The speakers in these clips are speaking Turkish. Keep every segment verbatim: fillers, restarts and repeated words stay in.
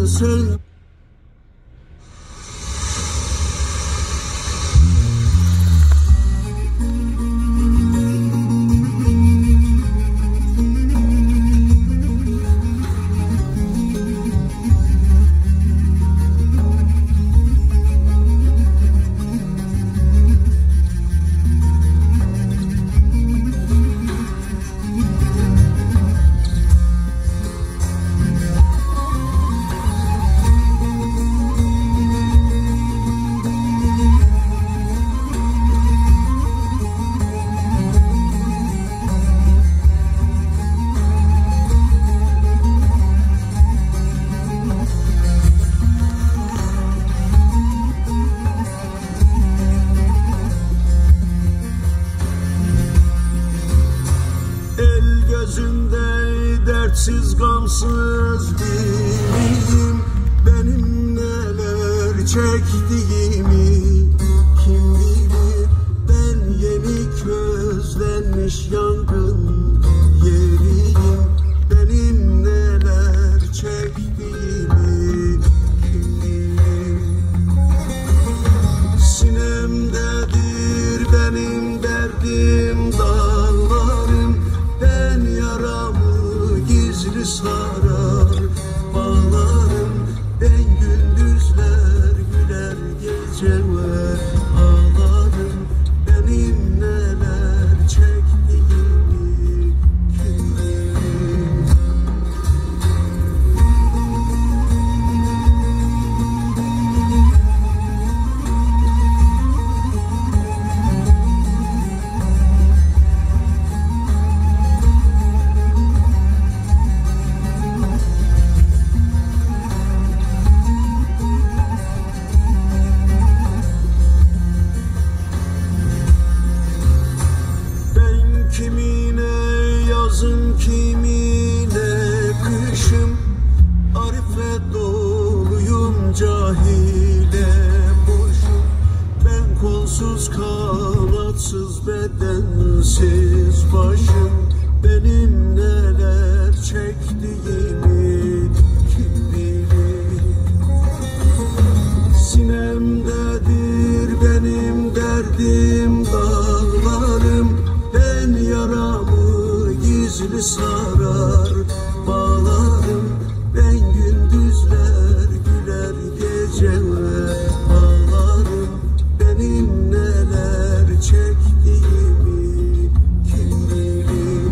söndürmedi. Dertsiz gamsız değilim, benim neler çektiğimi kim bilir. Ben yeni közlenmiş yangın yeriyim, benim neler çektiğimi kim bilir. Sinemdedir benim derdim dağlarım, ben yaramı gizli sarar bağlarım. Ben gündüzler güler geceler ağlarım, benim neler çektiğimi kim bilir. Kimine yazın kimine kışım, arife doluyum cahile boşum. Ben kolsuz kanatsız bedensiz başım, benim neler çektiğimi kim bilir. Sinemdedir benim derdim dağlarım, ben yaramı gizli sarar bağlarım. Ben gündüzler güler geceler ağlarım, benim neler çektiğimi kim bilir.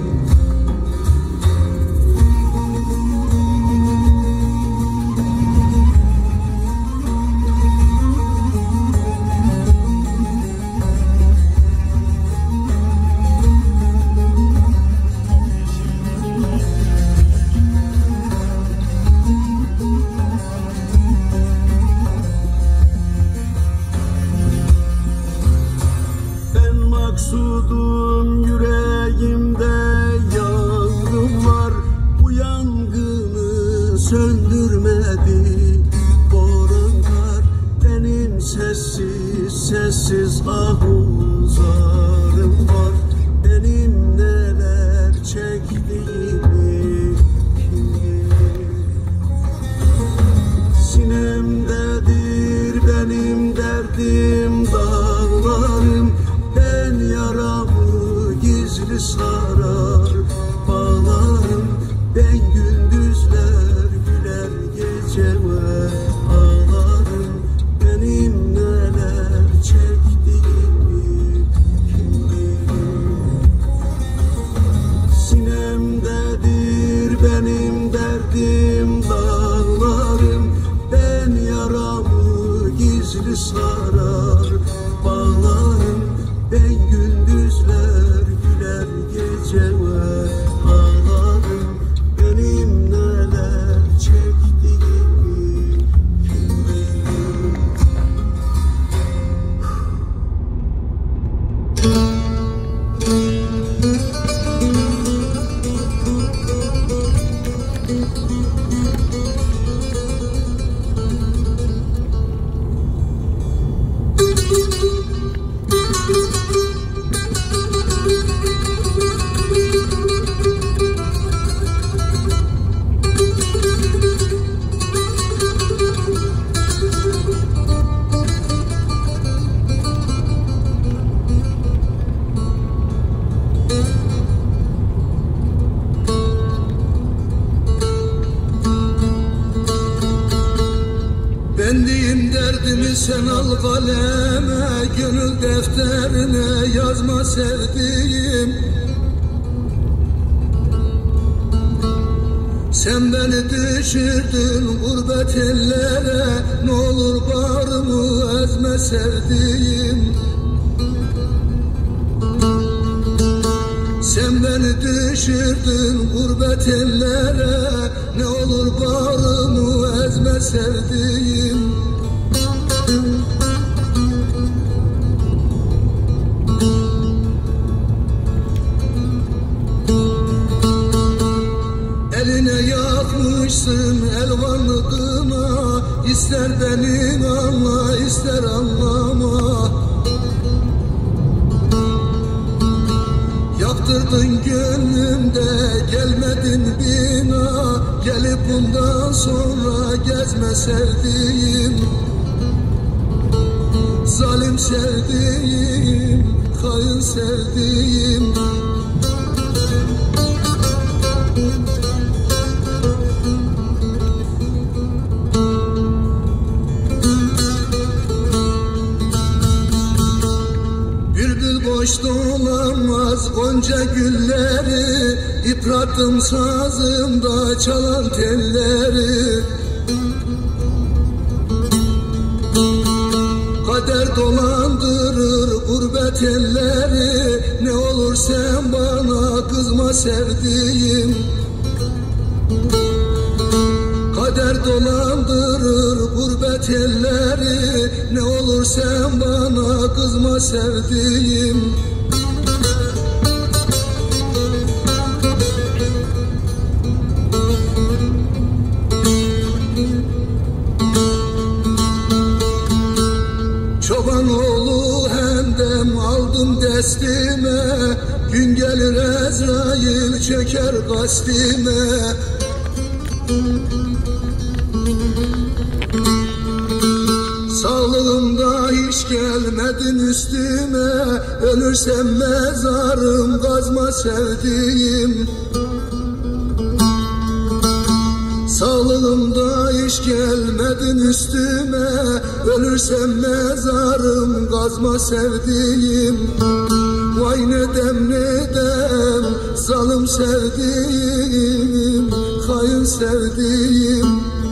Maksudum yüreğimde yangın var, bu yangını söndürmedi boran kar. Benim sessiz sessiz ahuzarım var, benim neler çektiğimi kim bilir. Sinemdedir benim derdim dağlarım, ben yaramı gizli sarar bağlarım. Ben gündüzler güler geceler ağlarım, benim neler çektiğimi kim bilir. Sinemdedir benim derdim dağlarım, ben yaramı gizli sarar bağlarım. Ben gündüzler güler geceler ağlarım, benim neler çektiğimi kim bilir. Derdimi sen al kaleme, gönül defterine yazma sevdiğim. Sen beni düşürdün gurbet ellere, ne olur bağrımı ezme sevdiğim. Sen beni düşürdün gurbet ellere, ne olur bağrımı ezme sevdiğim. Eline yakmışsın elvanlığına, ister beni anla ister anlama. Yaktırdın gönlümde gelmedin bina, gelip bundan sonra gezme sevdiğim. Zalim sevdiğim, hain sevdiğim. Boş dolanmaz gonca gülleri, yıprattım sazımda çalan telleri. Kader dolandırır gurbet elleri, ne olur sen bana kızma sevdiğim. Kader dolandırır gurbet elleri, ne olur sen bana kızma sevdiğim. Çoban oğlu Hendem aldım destime, gün gelir Ezrail çöker kastime. Sağlığımda hiç gelmedin üstüme, ölürsem mezarım kazma sevdiğim. Sağlığımda hiç gelmedin üstüme, ölürsem mezarım kazma sevdiğim. Vay nedem nedem zalim sevdiğim, hain sevdiğim.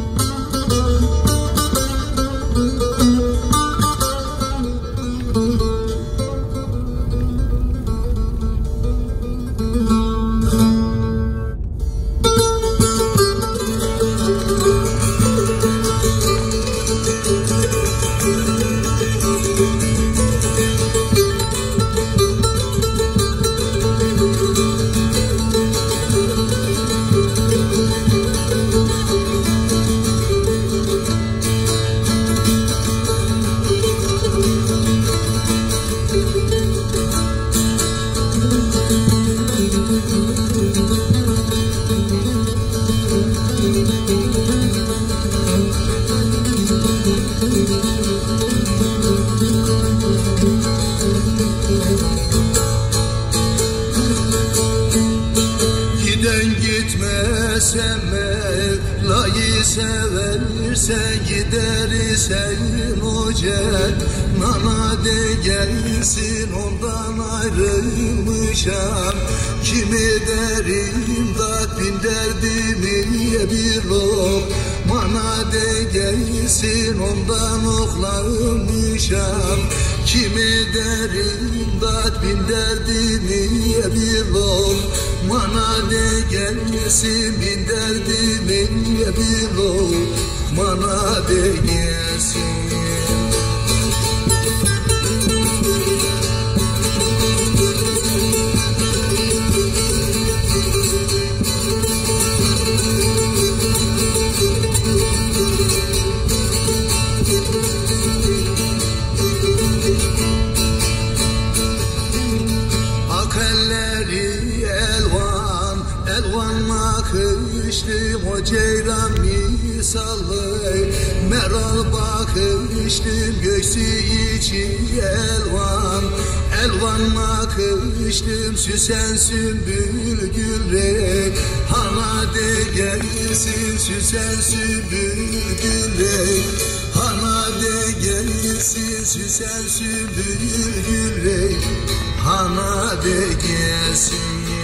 Giden gitmesen Mevla'yı seversen, gidersen ocak nana de gelsin, ondan ayrılmışam. Kimi derim dat bin derdimi bir ok, bana de gelsin, ondan oklamışam. Kimi derim dat bin derdimi bir ok, bana de gelsin, bin derdimi bir ok, bana de gelsin. Bakıştım o ceylan misalı, meral bakıştım göğsü içi elvan. Elvan bakıştım süsen sümbül gülrek, Hana de gelsin süsen sümbülgül. Hana de gelsin süsen sümbülgül. Hana de gelsin.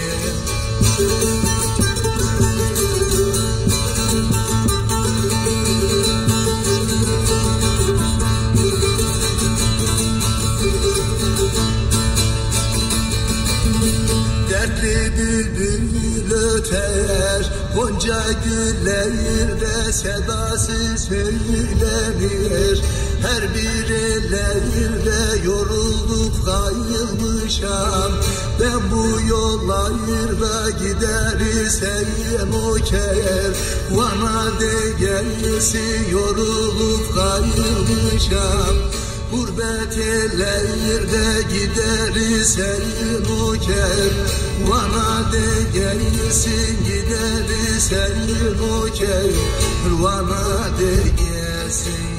Dertli bülbül öter, gonca güllerde sedası söylenir. Her bir ellerde yorulup kayılmışam. Ben bu yollarda gidersem o kervana de gelsin, yorulup kayılmışam. Gurbet ellerde gidersem o kervana de gelsin, gidersem o kervana de gelsin.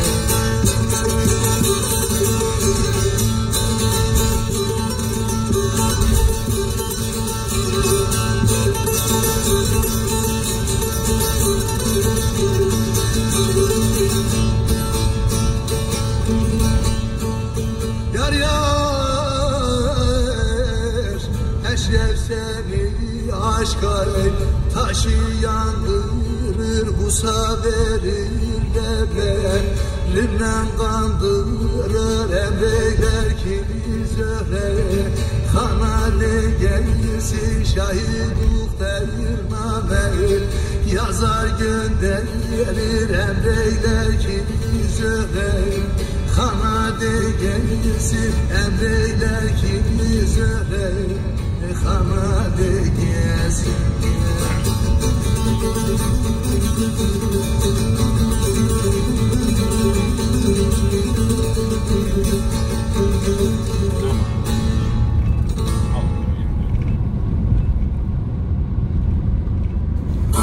Yar yar eşref seni aşka taşı yandırır, busa verir leblerimden kandırır. Emreyler ki zöhre kanale gelsin, şahiduk verir namer yazar gönderir. Emreyler ki zöhre kanade gelsin, emreyler ki zöhre kanade gelsin. Thank you.